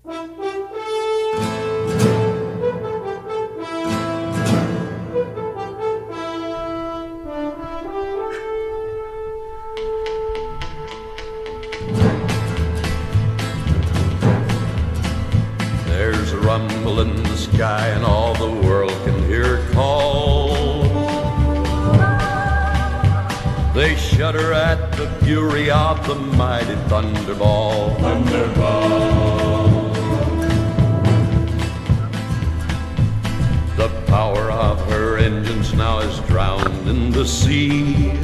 There's a rumble in the sky and all the world can hear it call. They shudder at the fury of the mighty thunderball. The power of her engines now is drowned in the sea,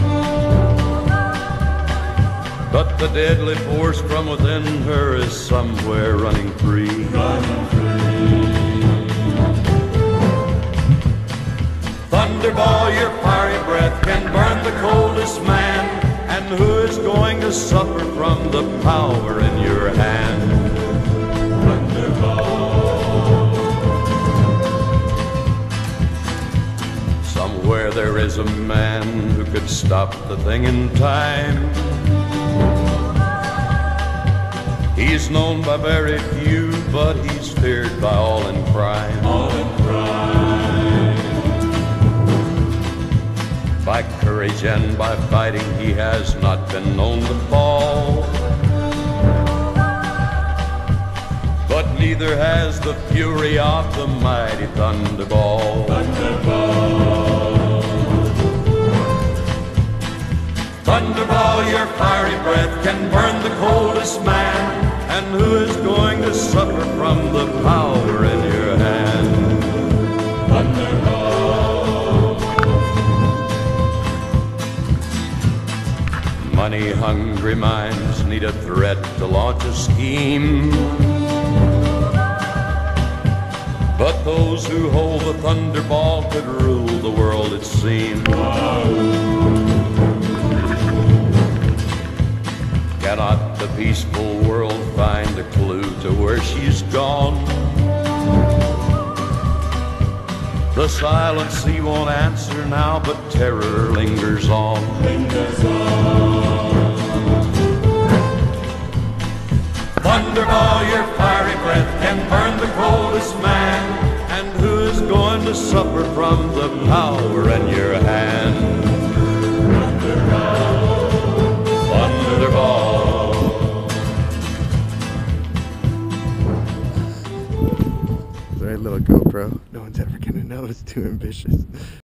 but the deadly force from within her is somewhere running free. Thunderball, your fiery breath can burn the coldest man, and who is going to suffer from the power in your hand? Thunderball. Somewhere there is a man who could stop the thing in time. He's known by very few, but he's feared by all in crime. All in crime. By courage and by fighting, he has not been known to fall. But neither has the fury of the mighty thunderball. Thunderball, your fiery breath can burn the coldest man, and who is going to suffer from the power in your hand? Thunderball. Money-hungry minds need a threat to launch a scheme, but those who hold the thunderball could rule the world, it seems. Cannot the peaceful world find a clue to where she's gone? The silent sea won't answer now, but terror lingers on. Thunderball, your fiery breath can burn the coldest man, and who is going to suffer from the power in your hand? Thunderball. Sorry, little GoPro. No one's ever gonna know, it's too ambitious.